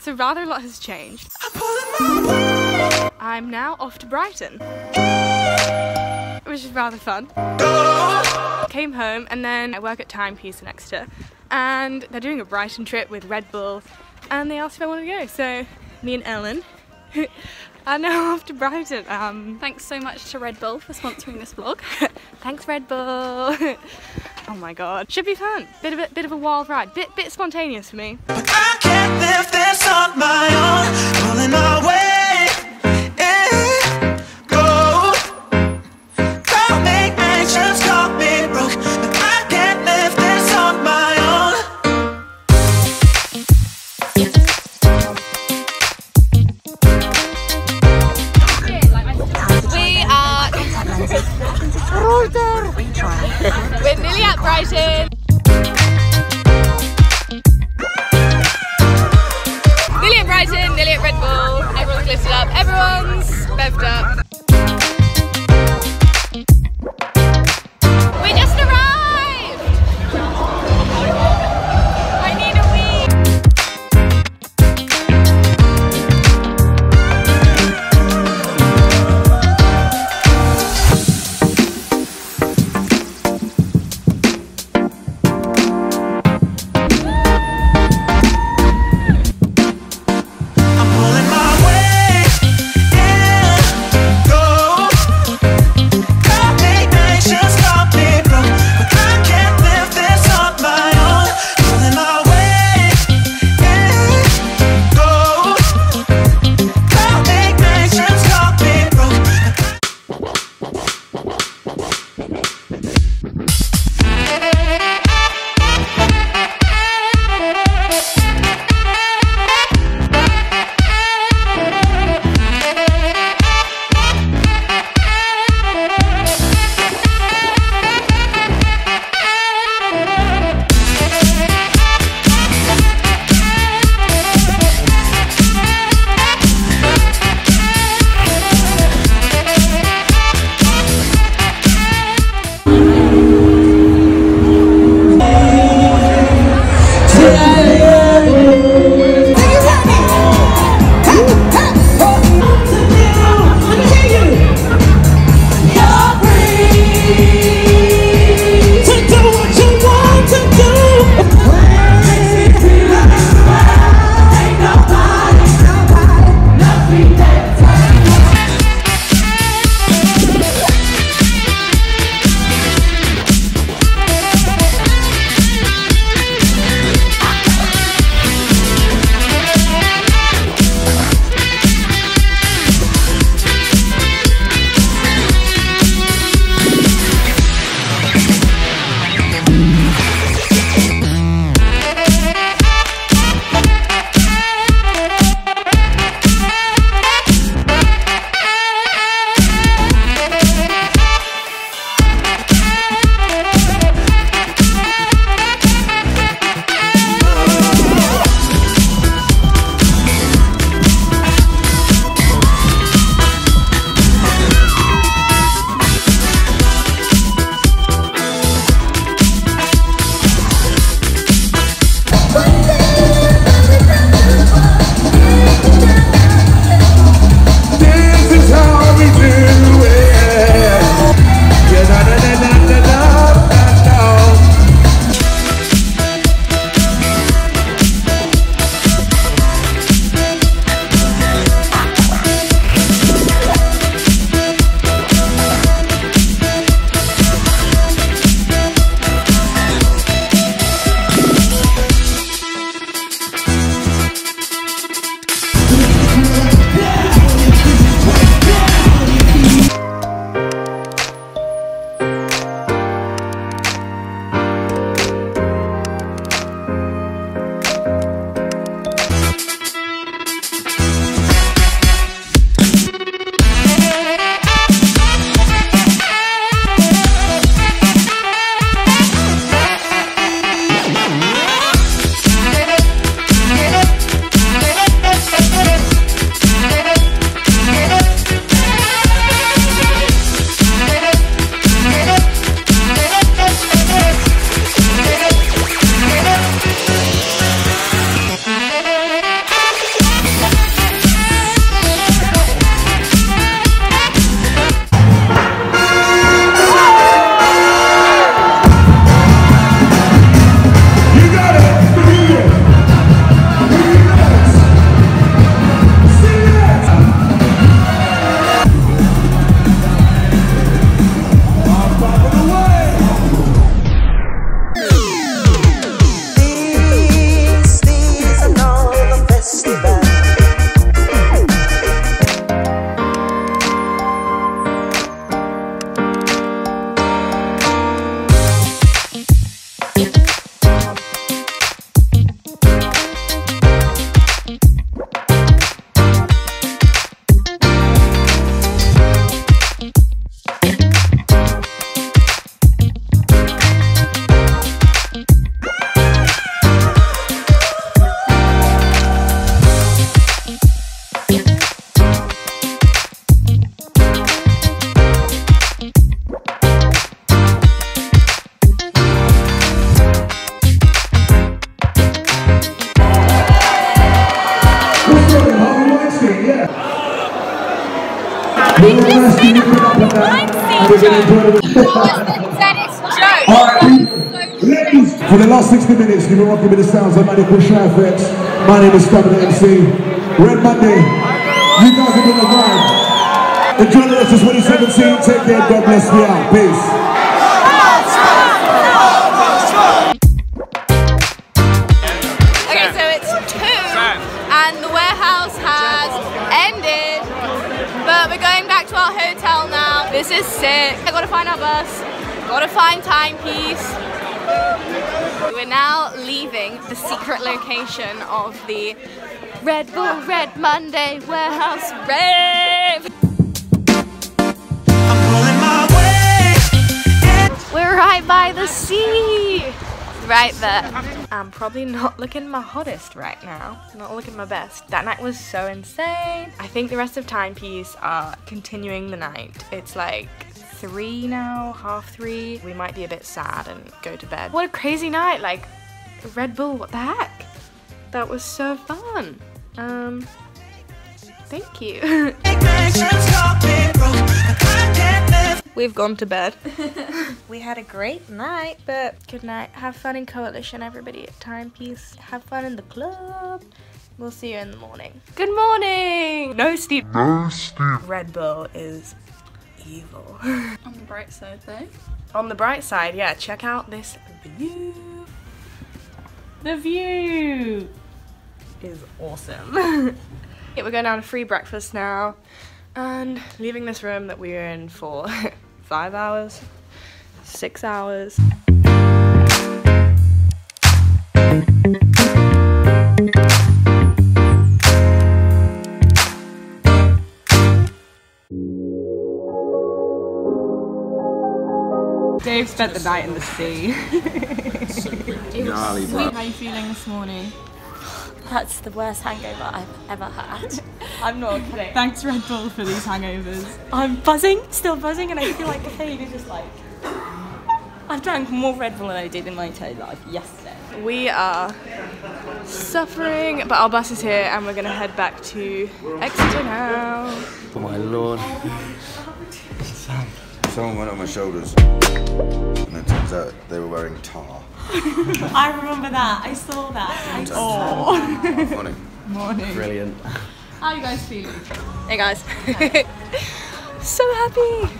So rather a lot has changed. I'm now off to Brighton, which is rather fun. Came home and then I work at Timepiece in Exeter, and they're doing a Brighton trip with Red Bull, and they asked if I wanted to go. So me and Ellen are now off to Brighton. Thanks so much to Red Bull for sponsoring this vlog. Thanks Red Bull. Oh my god, should be fun. Bit of a wild ride, bit spontaneous for me. But I can't live this on my own, pulling my way. Go. Call me anxious, call me broke, but I can't live this on my own. We are we're nearly at Brighton. Nearly at Brighton, nearly at Red Bull. Everyone's lifted up, everyone's bevved up. We just arrived! I need a wee! I'm pulling my way, yeah. For the last 60 minutes, you've been rocking with the sounds of Manic with Shy FX. My name is Stamina MC. Red Monday. You guys have been a vibe. Enjoy the rest of 2017. Take care. God bless me out. Peace. Okay, so it's 2 and the warehouse has ended, but we're going back to our hotel now. This is sick. I gotta find our bus, gotta find timepiece. We're now leaving the secret location of the Red Bull Red Monday warehouse rave. I'm pulling my weight. We're right by the sea. Right there. I'm probably not looking my hottest right now. Not looking my best. That night was so insane. I think the rest of Timepiece are continuing the night. It's like 3 now, 2:30. We might be a bit sad and go to bed. What a crazy night. Like, Red Bull, what the heck? That was so fun. Thank you. We've gone to bed. We had a great night, but good night. Have fun in Coalition, everybody at Timepiece. Have fun in the club. We'll see you in the morning. Good morning! No steam. No steam. Red Bull is evil. On the bright side though. On the bright side, yeah, check out this view. The view is awesome. Yeah, we're going down to free breakfast now and leaving this room that we were in for 5 hours, 6 hours. Dave spent the night in the sea. Gnarly, bro. How are you feeling this morning? That's the worst hangover I've ever had. I'm not kidding. Thanks Red Bull for these hangovers. I'm buzzing, still buzzing, and I feel like Kate is just like... I've drank more Red Bull than I did in my entire life yesterday. We are suffering, but our bus is here and we're gonna head back to Exeter now. Oh my lord. Someone went on my shoulders, and it turns out they were wearing tar. I remember that, I saw that. Funny. Morning. Brilliant. How are you guys feeling? Hey guys. So happy.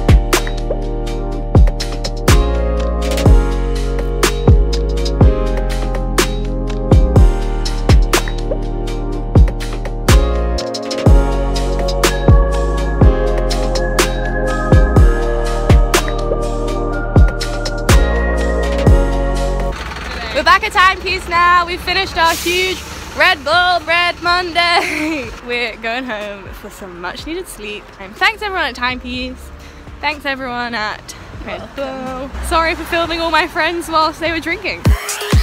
We're back at Timepiece now. We've finished our huge Red Bull Red Monday. We're going home for some much needed sleep. And thanks everyone at Timepiece. Thanks everyone at Red Bull. Sorry for filming all my friends whilst they were drinking.